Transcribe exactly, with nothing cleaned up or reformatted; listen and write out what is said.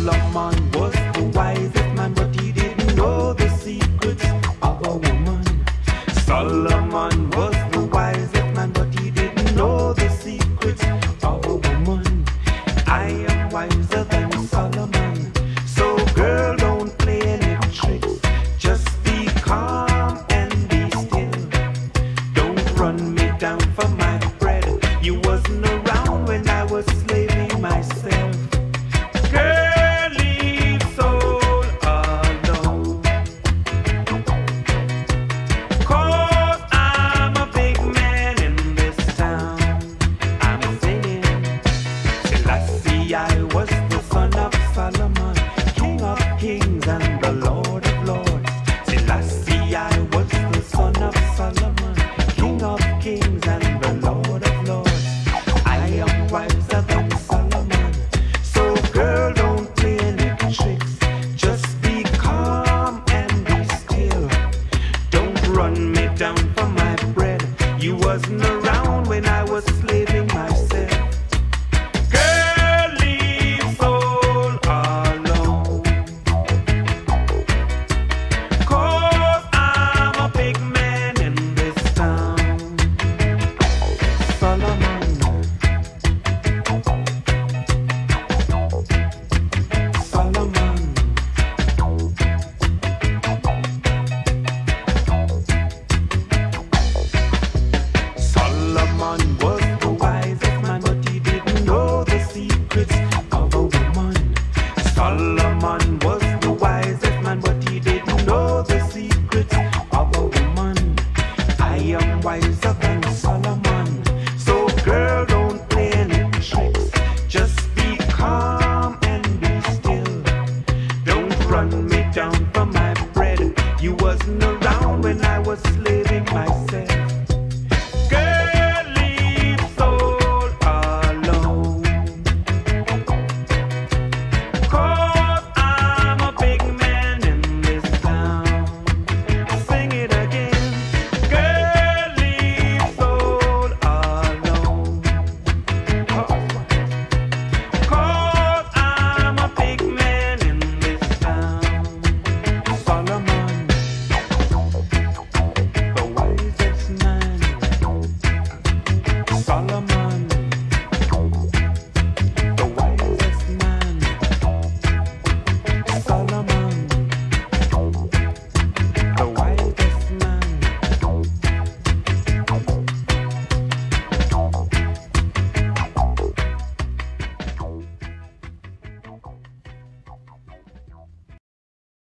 Solomon was the wisest man, but he didn't know the secrets of a woman. Solomon was the wisest man, but he didn't know the secrets of a woman. I am wiser than Solomon.